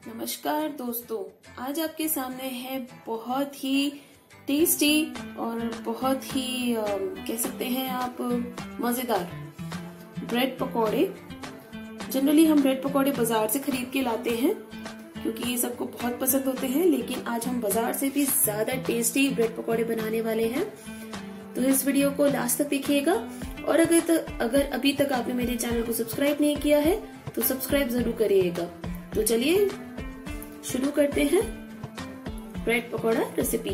नमस्कार दोस्तों, आज आपके सामने है बहुत ही टेस्टी और बहुत ही कह सकते हैं आप मजेदार ब्रेड पकौड़े। जनरली हम ब्रेड पकौड़े बाजार से खरीद के लाते हैं क्योंकि ये सबको बहुत पसंद होते हैं, लेकिन आज हम बाजार से भी ज्यादा टेस्टी ब्रेड पकौड़े बनाने वाले हैं। तो इस वीडियो को लास्ट तक देखिएगा और अगर अभी तक आपने मेरे चैनल को सब्सक्राइब नहीं किया है तो सब्सक्राइब जरूर करिएगा। तो चलिए शुरू करते हैं bread pakora recipe.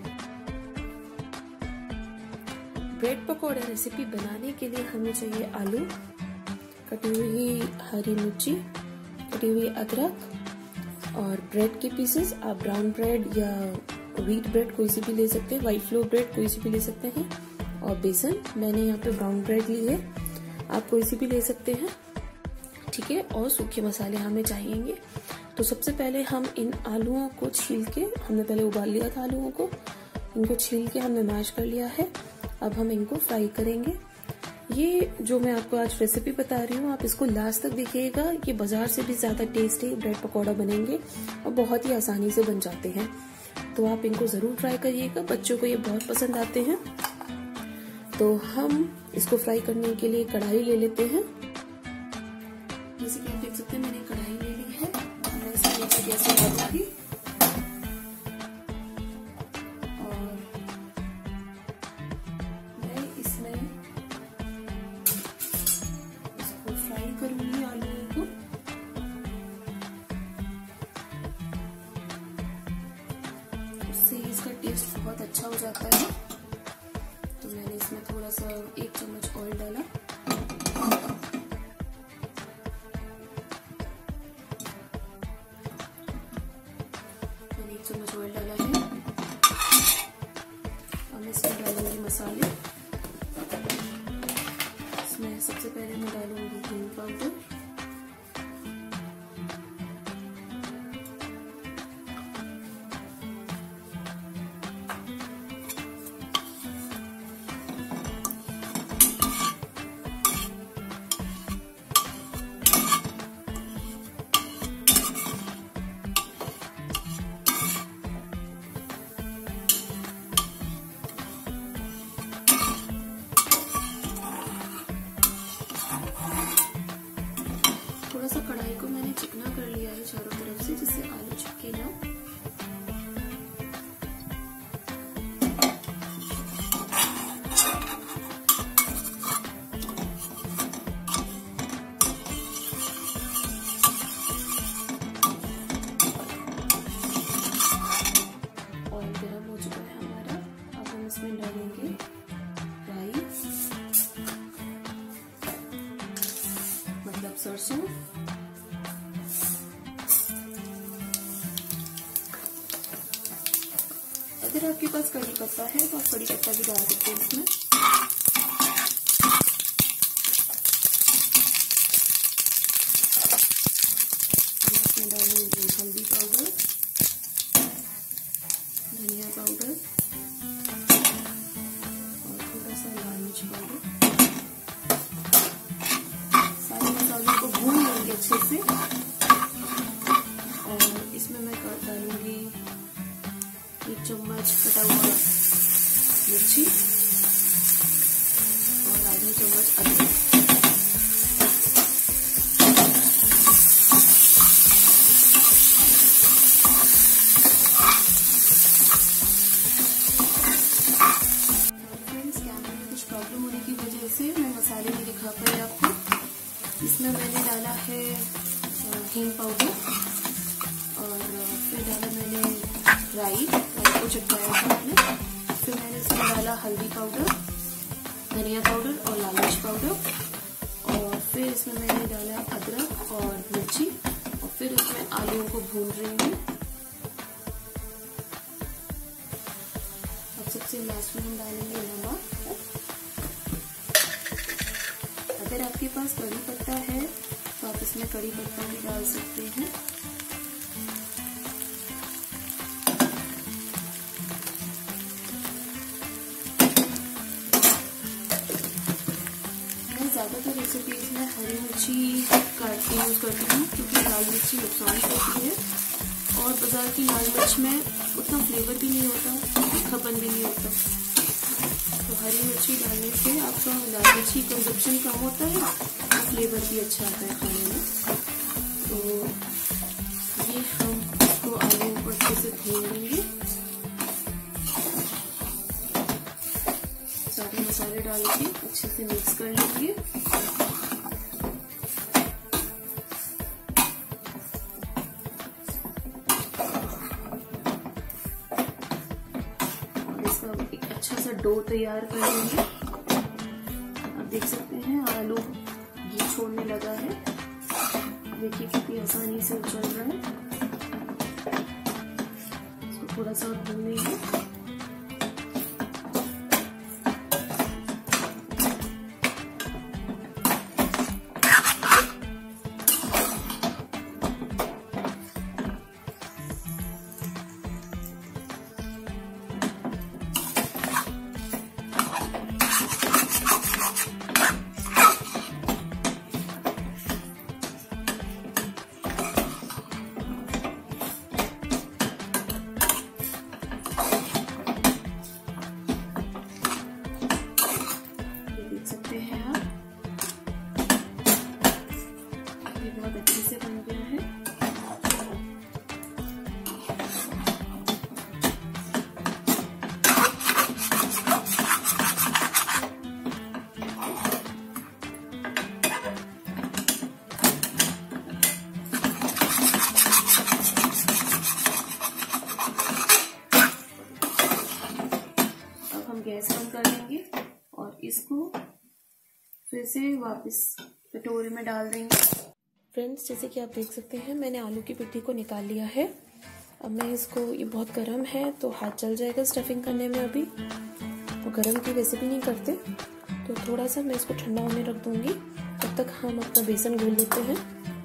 Bread pakora recipe बनाने के लिए हमें चाहिए आलू, कटी हुई हरी मिर्ची, कटी हुई अदरक और ब्रेड के पीसेस। आप ब्राउन ब्रेड या व्हीट ब्रेड कोई सी भी ले सकते हैं, व्हाइट फ्लोर ब्रेड कोई सी भी ले सकते हैं, और बेसन। मैंने यहाँ पे ब्राउन ब्रेड ली है, आप कोई सी भी ले सकते हैं, ठीक है। और सूखे मसाले हमें चाहिए। तो सबसे पहले हम इन आलूओं को छील के, हमने पहले उबाल लिया था आलूओं को, इनको छील के हमने मैश कर लिया है। अब हम इनको फ्राई करेंगे। ये जो मैं आपको आज रेसिपी बता रही हूँ, आप इसको लास्ट तक देखिएगा। ये बाजार से भी ज्यादा टेस्टी ब्रेड पकौड़ा बनेंगे और बहुत ही आसानी से बन जाते हैं। तो आप इनको जरूर ट्राई करिएगा, बच्चों को ये बहुत पसंद आते हैं। तो हम इसको फ्राई करने के लिए कढ़ाई ले लेते हैं। जैसे कि आप देख सकते हैं मैंने कढ़ाई ले ली है। मैं इसमें गैस डालूंगी और मैं इसमें इसको फ्राई करूंगी आलू को। इससे इसका टेस्ट बहुत अच्छा हो जाता है। तो मैंने इसमें थोड़ा सा 1 चम्मच ऑयल डाला, चम्मच ऑयल डाला है। अब मैं इसमें डालूंगी मसाले। इसमें सबसे पहले मैं डालूंगी हींग पाउडर, थोड़ा सा कढ़ाई को मैंने चिकना कर लिया है चारों तरफ से, जिससे आलू चिपके ना। ऑयल गर्म हो चुका है हमारा। अब हम इसमें डालेंगे राई, मतलब सरसों, अगर आपके पास कड़ी पत्ता है तो आप कड़ी पत्ता भी डाल सकते हैं इसमें। इसमें डालेंगे हल्दी पाउडर, धनिया पाउडर और थोड़ा सा लाल मिर्च पाउडर। सारे मसालों को भून लेंगे अच्छे से। और इसमें मैं डालूंगी 1 चम्मच कटा हुआ मिर्ची और आधा चम्मच अदरक। फ्रेंड्स, कैमरे में कुछ प्रॉब्लम होने की वजह से मैं मसाले नहीं दिखा पाई आपको। इसमें मैंने डाला है हींग पाउडर और फिर डाला मैंने राई को चिपकाया था मैंने। फिर मैंने इसमें डाला हल्दी पाउडर, धनिया पाउडर और लाल मिर्च पाउडर। और फिर इसमें मैंने डाला अदरक और मिर्ची और फिर उसमें आलूओं को भून रही हूँ। अब सबसे लास्ट में हम डालेंगे नमक। अगर आपके पास कड़ी पत्ता है तो आप इसमें कड़ी पत्ता भी डाल सकते हैं। मैं ज्यादातर रेसिपीज मैं हरी मिर्ची काट के यूज़ करती हूँ क्योंकि लाल मिर्ची नुकसान करती है और बाज़ार की लाल मिर्च में उतना फ्लेवर भी नहीं होता, तीखापन भी नहीं होता। तो हरी मिर्ची डालने से आपका लाल मिर्ची कंजप्शन कम होता है और फ्लेवर भी अच्छा आता है खाने में। तो ये हम इसको आलू को अच्छे से भून लेंगे, सारे मसाले डाल के अच्छे से मिक्स कर लेंगे। इसका एक अच्छा सा डो तैयार कर लेंगे। आप देख सकते हैं आलू घी छोड़ने लगा है, देखिए कितनी आसानी से उछल रहा है। इसको थोड़ा सा भून लेंगे। सकते हैं आप, ये बहुत अच्छे से बन गया है। अब हम गैस बंद कर देंगे और इसको फिर से वापस कटोरे में डाल देंगे। फ्रेंड्स, जैसे कि आप देख सकते हैं मैंने आलू की पिट्ठी को निकाल लिया है। अब मैं इसको, ये बहुत गर्म है तो हाथ जल जाएगा स्टफिंग करने में। अभी तो गर्म की रेसिपी नहीं करते, तो थोड़ा सा मैं इसको ठंडा होने रख दूंगी। तब तक हम अपना बेसन घोल लेते हैं।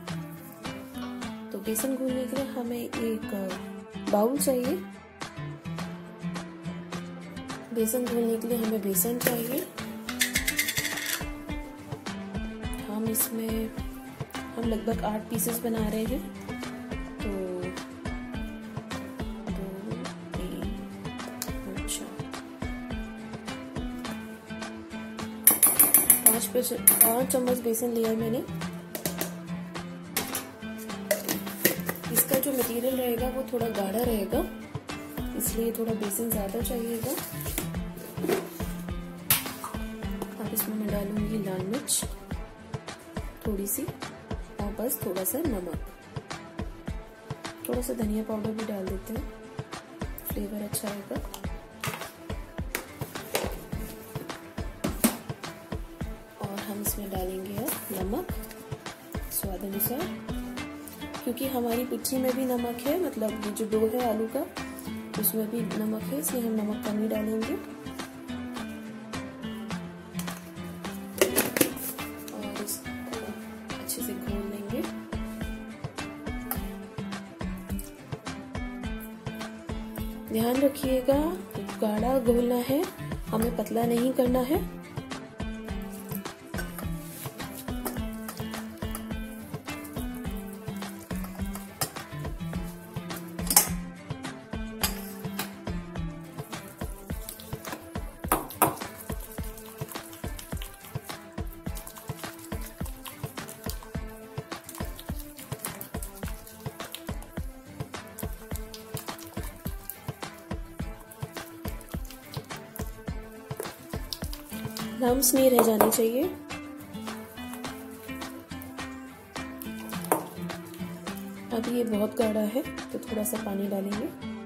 तो बेसन घोलने के लिए हमें एक बाउल चाहिए। बेसन घोलने के लिए हमें बेसन चाहिए। इसमें हम लगभग 8 पीसेस बना रहे हैं, तो 2, 3, 4, 5 चम्मच बेसन लिया है मैंने। इसका जो मटेरियल रहेगा वो थोड़ा गाढ़ा रहेगा, इसलिए थोड़ा बेसन ज़्यादा चाहिएगा। अब इसमें मैं डालूंगी लाल मिर्च थोड़ी सी, और बस थोड़ा सा नमक, थोड़ा सा धनिया पाउडर भी डाल देते हैं, फ्लेवर अच्छा आएगा। और हम इसमें डालेंगे अब नमक स्वाद अनुसार, क्योंकि हमारी पिट्ठी में भी नमक है, मतलब ये जो डो है आलू का उसमें भी नमक है, इसलिए हम नमक कम ही डालेंगे। अच्छे से घोल लेंगे। ध्यान रखिएगा, गाढ़ा घोलना है, हमें पतला नहीं करना है। लम्स नहीं रह जाने चाहिए। अभी ये बहुत गाढ़ा है तो थोड़ा सा पानी डालेंगे।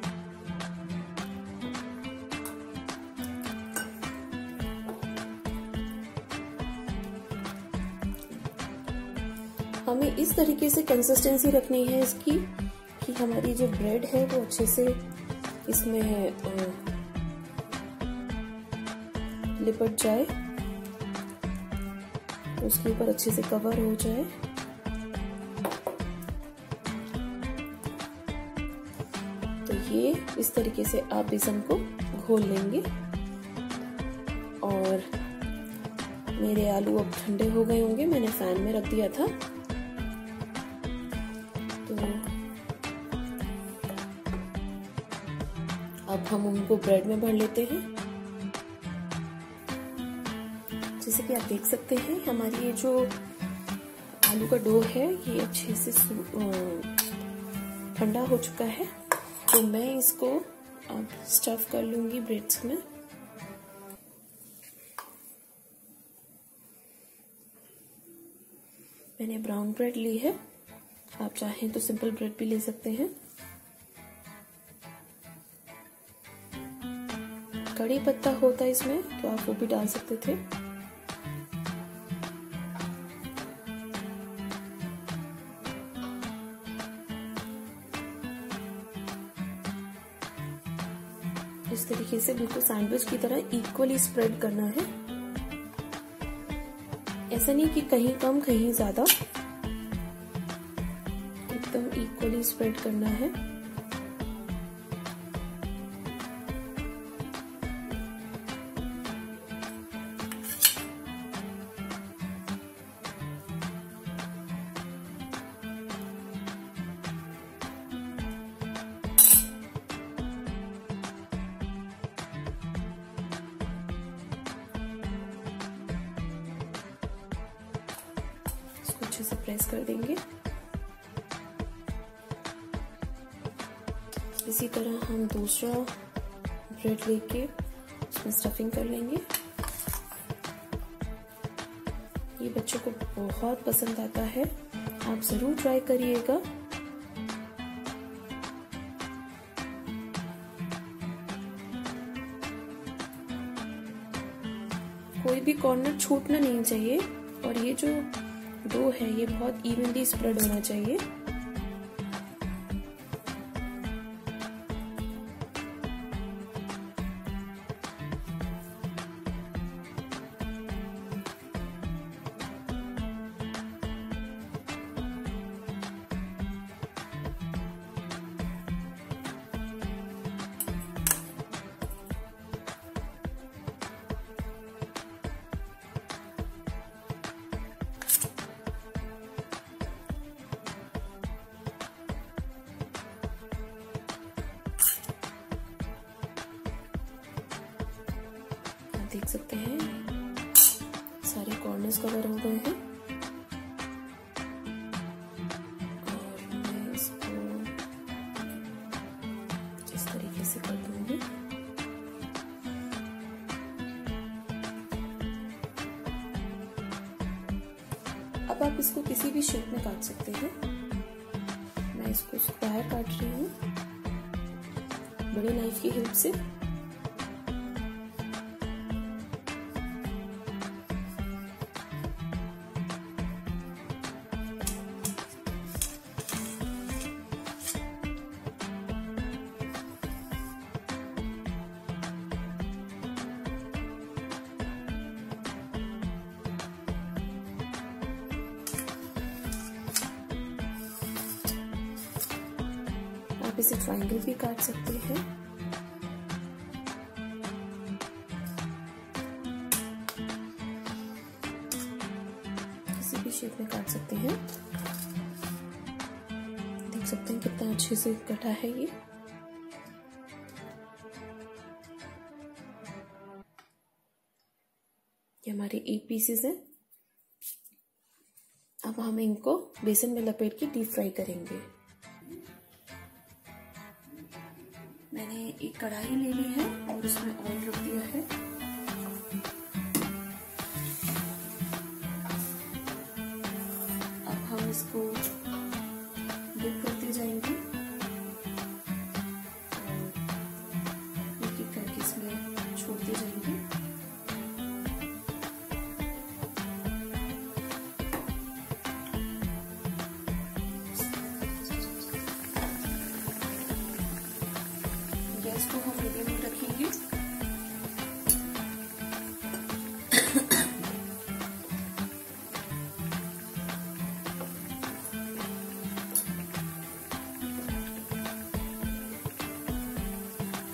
हमें इस तरीके से कंसिस्टेंसी रखनी है इसकी कि हमारी जो ब्रेड है वो अच्छे से इसमें लिपट जाए, उसके ऊपर अच्छे से कवर हो जाए। तो ये इस तरीके से आप बेसन को घोल लेंगे। और मेरे आलू अब ठंडे हो गए होंगे, मैंने फैन में रख दिया था। तो अब हम उनको ब्रेड में भर लेते हैं। जैसे कि आप देख सकते हैं हमारी ये जो आलू का डो है ये अच्छे से ठंडा हो चुका है। तो मैं इसको अब स्टफ कर लूंगी ब्रेड्स में। मैंने ब्राउन ब्रेड ली है, आप चाहें तो सिंपल ब्रेड भी ले सकते हैं। कड़ी पत्ता होता है इसमें तो आप वो भी डाल सकते थे। इस तरीके से बिल्कुल सैंडविच की तरह इक्वली स्प्रेड करना है। ऐसा नहीं कि कहीं कम कहीं ज्यादा, एकदम इक्वली स्प्रेड करना है। अच्छे से प्रेस कर देंगे। इसी तरह हम दूसरा ब्रेड लेके उसमें स्टफिंग कर लेंगे। ये बच्चों को बहुत पसंद आता है, आप जरूर ट्राई करिएगा। कोई भी कॉर्नर छूटना नहीं चाहिए और ये जो डो है ये बहुत इवनली स्प्रेड होना चाहिए। देख सकते हैं सारे कॉर्नर्स कवर हो गए हैं और मैं इसको इस तरीके से कर दूंगी। अब आप इसको किसी भी शेप में काट सकते हैं। मैं इसको स्क्वायर काट रही हूँ बड़ी नाइफ की हेल्प से। आप इसे ट्रायंगल भी काट सकते हैं। किसी भी शेप में काट सकते हैं। देख सकते हैं कितना अच्छे से कटा है ये। हमारे 8 पीसेस हैं। अब हम इनको बेसन में लपेट के डीप फ्राई करेंगे। मैंने एक कढ़ाई ले ली है और उसमें ऑयल रख दिया है। अब हम इसको डिप करते जाएंगे और एक एक करके इसमें छोड़ते जाएंगे। गैस को हम मीडियम में रखेंगे।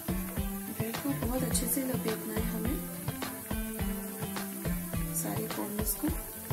ब्रेड को बहुत अच्छे से लपेटना है हमें सारे इसको।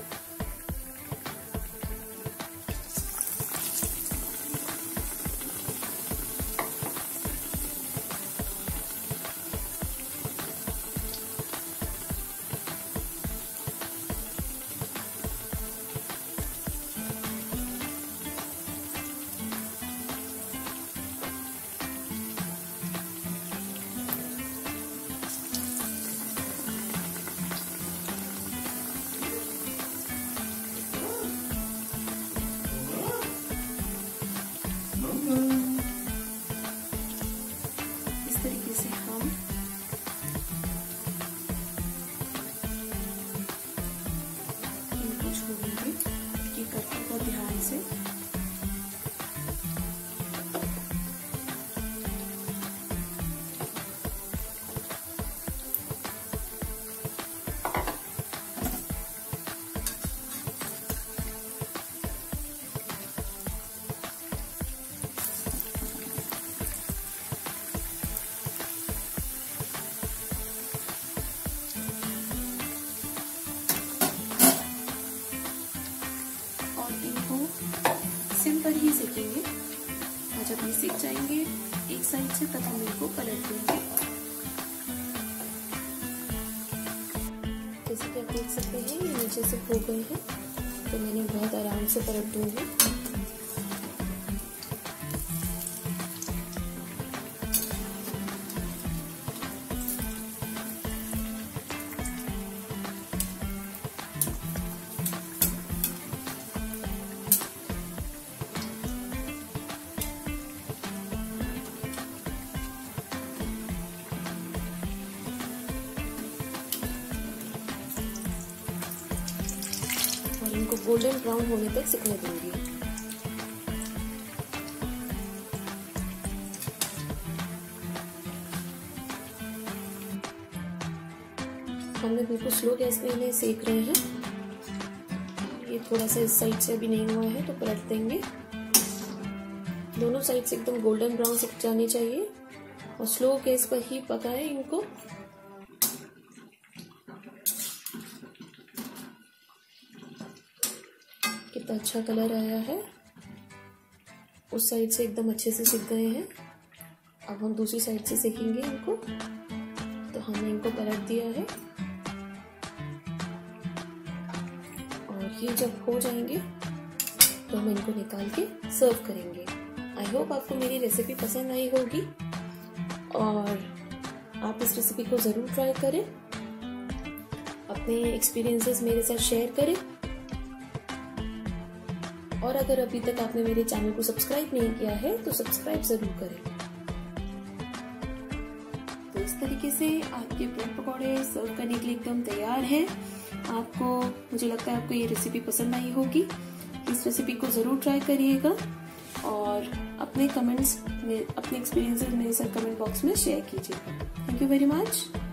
इस तरीके से हम इनको छोड़ेंगे कि करते को ध्यान से। सिम पर ही सेकेंगे और जब ये सीख जाएंगे एक साइड से तब हम इनको पलट देंगे। जैसे कि आप देख सकते हैं ये नीचे से हो गए हैं, तो मैंने बहुत आराम से पलट दूंगी। इनको गोल्डन ब्राउन होने तक सिकने दूंगी। हमने बिल्कुल स्लो गैस पे इन्हें सेक रहे हैं। ये थोड़ा सा इस साइड से अभी नहीं हुआ है तो पलट देंगे। दोनों साइड से एकदम गोल्डन ब्राउन सिक जाने चाहिए और स्लो गैस पर ही पकाएं इनको। कितना अच्छा कलर आया है, उस साइड से एकदम अच्छे से सिक गए हैं। अब हम दूसरी साइड से सेकेंगे इनको। तो हमने इनको पलट दिया है और ये जब हो जाएंगे तो हम इनको निकाल के सर्व करेंगे। आई होप आपको मेरी रेसिपी पसंद आई होगी और आप इस रेसिपी को ज़रूर ट्राई करें, अपने एक्सपीरियंसेस मेरे साथ शेयर करें। और अगर अभी तक आपने मेरे चैनल को सब्सक्राइब नहीं किया है तो सब्सक्राइब जरूर करें। तो इस तरीके से आपके ब्रेड पकौड़े सर्व करने के लिए एकदम तैयार हैं। मुझे लगता है आपको ये रेसिपी पसंद आई होगी। इस रेसिपी को जरूर ट्राई करिएगा और अपने कमेंट्स में अपने एक्सपीरियंसेस मेरे साथ कमेंट बॉक्स में शेयर कीजिएगा। Thank you very much.